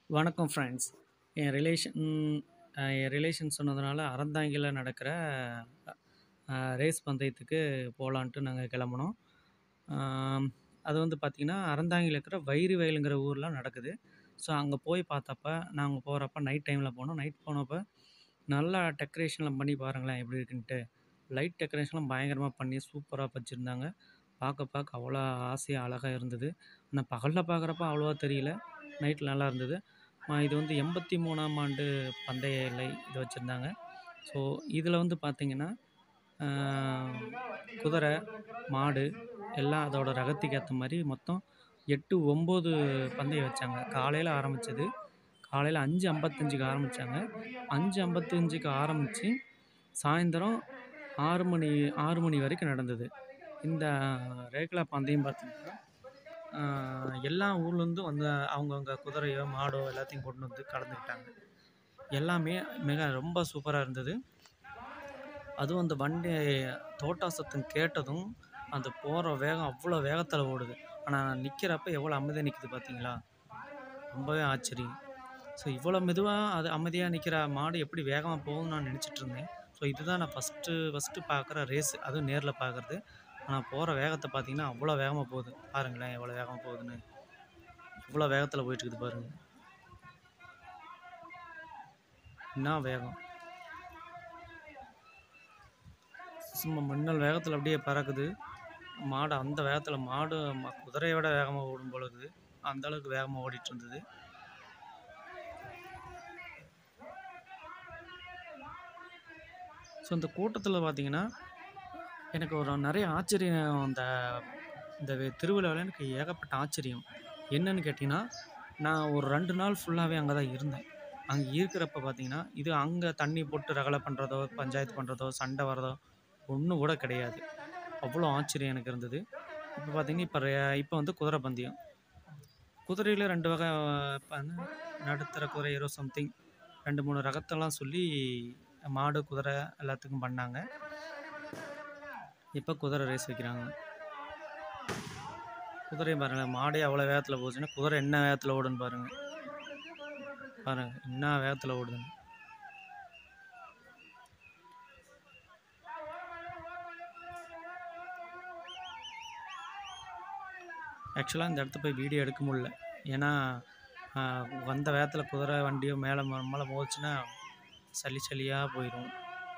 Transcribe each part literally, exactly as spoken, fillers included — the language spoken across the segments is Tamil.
வணக்கம் ஃப்ரெண்ட்ஸ். என் ரிலேஷன் அ என் ரிலேஷன் சொன்னதுனால அறந்தாங்கில நடக்கிற அ ரேஸ் பந்தயத்துக்கு போலான்ட்டு நாங்க கெளம்புனோம். ஆம், அது வந்து பார்த்தீங்கன்னா, அறந்தாங்கில இருக்கிற வைரி வயலுங்கிற ஊர்ல நடக்குது. ஸோ அங்க போய் பார்த்தப்ப, நாங்க போறப்ப நைட் டைம்ல போனோம். நைட் போனப்ப நல்லா டெக்கரேஷன்லாம் பண்ணி பாருங்களேன் எப்படி இருக்குன்ட்டு. லைட் டெக்கரேஷன்லாம் பயங்கரமா பண்ணி சூப்பரா வச்சிருந்தாங்க. பார்க்க பார்க்க அவ்வளோ ஆசையா அழகா இருந்தது. ஆனா பகல்ல பார்க்குறப்ப அவ்வளவா தெரியல. நைட்ல நல்லா இருந்தது. அ இது வந்து எண்பத்தி மூன்றாம் ஆண்டு பந்தய எல்லை இது வச்சிருந்தாங்க. ஸோ இதில வந்து பார்த்தீங்கன்னா, ஆ குதிரை, மாடு எல்லாம் அதோட ரகத்துக்கு ஏத்த மாரி மொத்தம் எட்டு, ஒன்பது பந்தயம் வச்சாங்க. காலையில ஆரம்பிச்சது. காலையில 5:55க்கு ஆரம்பிச்சாங்க. 5:55க்கு ஆரம்பிச்சு, சாயந்தரம் ஆறு மணி ஆறு மணி வரைக்கும் நடந்தது. இந்த ரேக்ளா பந்தயம் பார்த்தீங்கன்னா, ஆ எல்லா ஊர்லேருந்தும் வந்த அவங்கவங்க குதிரையோ, மாடோ எல்லாத்தையும் கொண்டு வந்து கலந்துக்கிட்டாங்க. எல்லாமே மிக ரொம்ப சூப்பரா இருந்தது. அதுவும் அந்த வண்டி தோட்டா சத்தம் கேட்டதும், அது போற வேகம் அவ்வளோ வேகத்தில ஓடுது. ஆனா நிக்கிறப்ப எவ்வளோ அமைதியா நிக்குது பார்த்தீங்களா? ரொம்பவே ஆச்சரியம். ஸோ இவ்வளோ மெதுவா அது அமைதியா நிக்கிற மாடு எப்படி வேகமா போகும்னு நான் நெனச்சிட்டு இருந்தேன். ஸோ இதுதான் நான் ஃபர்ஸ்ட்டு ஃபர்ஸ்ட்டு பார்க்குற ரேஸ். அதுவும் நேர்ல பார்க்குறது. ஆனா போற வேகத்த பார்த்தீங்கன்னா, அவ்வளோ வேகமா போகுது. பாருங்களேன் எவ்வளோ வேகமா போகுதுன்னு. எவ்வளோ வேகத்தில போயிட்டுருக்குது பாருங்க. என்னா வேகம். சும்மா மின்னல் வேகத்தில அப்படியே பறக்குது. மாடு அந்த வேகத்தில மாடு ம குதிரைய விட வேகமா ஓடும் போல இருக்குது. அந்த அளவுக்கு வேகமா ஓடிட்டு இருந்தது. ஸோ இந்த கூட்டத்தில பார்த்தீங்கன்னா, எனக்கு ஒரு நெறைய ஆச்சரியம் அந்த இந்த திருவிழாவில எனக்கு ஏகப்பட்ட ஆச்சரியம். என்னன்னு கேட்டீங்கன்னா, நான் ஒரு ரெண்டு நாள் ஃபுல்லாவே அங்க தான் இருந்தேன். அங்க இருக்கிறப்ப பார்த்தீங்கன்னா, இது அங்க தண்ணி போட்டு ரகளை பண்றதோ, பஞ்சாயத்து பண்றதோ, சண்டை வரதோ ஒண்ணும் கூட கிடையாது. அவ்வளோ ஆச்சரியம் எனக்கு இருந்தது. இப்ப பார்த்தீங்கன்னா, இப்ப ரெ இப்ப வந்து குதிரை பந்தயம். குதிரையில ரெண்டு வகை ப நடுத்தர குதிரை ஏதோ சம்திங் ரெண்டு, மூணு ரகத்தெல்லாம் சொல்லி மாடு, குதிரை எல்லாத்துக்கும் பண்ணாங்க. இப்ப குதிரை ரேஸ் வைக்கிறாங்க. குதிரைய பாருங்களேன், மாடே அவ்வளோ வேகத்தில போச்சுன்னா, குதிரை என்ன வேகத்தில ஓடுன்னு பாருங்க. பாருங்க, என்னா வேகத்தில ஓடுதுன்னு. ஆக்சுவலா இந்த இடத்த போய் வீடியோ எடுக்க முடியல. ஏன்னா, அ வந்த வேகத்தில குதிரை வண்டியோ மேல நம்ம மேல மோதுச்சுன்னா, சளி சளியா போயிரும்.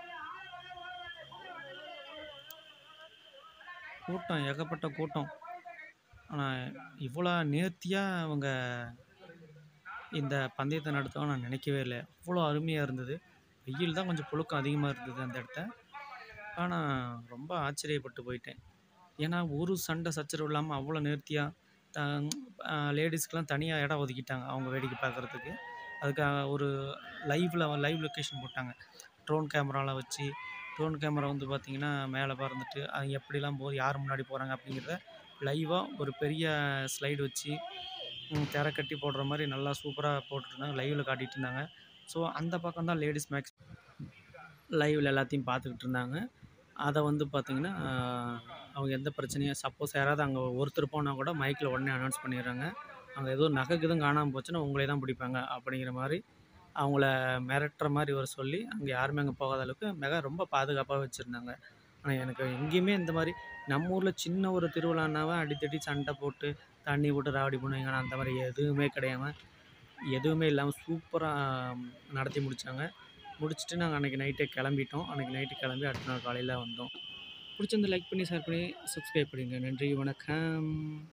கூட்டம் ஏகப்பட்ட கூட்டம். ஆனா, இவ்வளோ நேர்த்தியா அவங்க இந்த பந்தயத்த நடத்துவாங்கன்னு நான் நினைக்கவே இல்ல. அவ்வளோ அருமையா இருந்தது. வெயில் தான் கொஞ்சம் புழுக்கம் அதிகமா இருந்தது அந்த இடத்த. ஆனா, ரொம்ப ஆச்சரியப்பட்டு போயிட்டேன். ஏன்னா, ஒரு சண்டை சச்சரவு இல்லாம அவ்வளோ நேர்த்தியா த அ லேடீஸ்க்குலாம் தனியா இடம் ஒதுக்கிட்டாங்க. அவங்க வேடிக்கை பார்க்குறதுக்கு. அதுக்காக ஒரு லைவ்ல லைவ் லொகேஷன் போட்டாங்க. ட்ரோன் கேமராலாம் வச்சு, ட்ரோன் கேமரா வந்து பார்த்தீங்கன்னா, மேல பறந்துட்டு, அது எப்படிலாம் போகுது, யார் முன்னாடி போறாங்க அப்படிங்கிறத லைவா ஒரு பெரிய ஸ்லைடு வச்சு, ம் திரை கட்டி போடுற மாரி நல்லா சூப்பரா போட்டுட்டுருந்தாங்க. லைவ்ல காட்டிட்டு இருந்தாங்க. ஸோ, அந்த பக்கம் தான் லேடீஸ் மேக்ஸ் லைவ்ல எல்லாத்தையும் பார்த்துக்கிட்டு இருந்தாங்க. அத வந்து பார்த்தீங்கன்னா, அவங்க எந்த பிரச்சனையும் சப்போஸ் யாராவது அங்க ஒருத்தர் போனா கூட மைக்ல உடனே அனௌன்ஸ் பண்ணிடுறாங்க. அங்க ஏதோ நகை கிதும் காணாம போச்சுன்னா, உங்கள தான் பிடிப்பாங்க அப்படிங்கிற மாரி, அவங்கள மிரட்டுற மாரி ஒரு சொல்லி, அங்க யாருமே அங்க போகாத அளவுக்கு மிக ரொம்ப பாதுகாப்பா வச்சிருந்தாங்க. ஆனா எனக்கு எங்கேயுமே இந்த மாரி நம்ம ஊர்ல சின்ன ஒரு திருவிழானாவ அடித்தடி சண்டை போட்டு, தண்ணி போட்டு ராவடி பண்ணுவாங்க. ஆனா அந்த மாரி எதுவுமே கிடையாம, எதுவுமே இல்லாம சூப்பரா நடத்தி முடிச்சாங்க. முடிச்சுட்டு நாங்க அன்னைக்கு நைட்டே கிளம்பிட்டோம். அன்னைக்கு நைட்டு கிளம்பி அடுத்த நாள் காலையில வந்தோம். பிடிச்சிருந்தா லைக் பண்ணி, ஷேர் பண்ணி, சப்ஸ்கிரைப் பண்ணிடுங்க. நன்றி, வணக்கம்.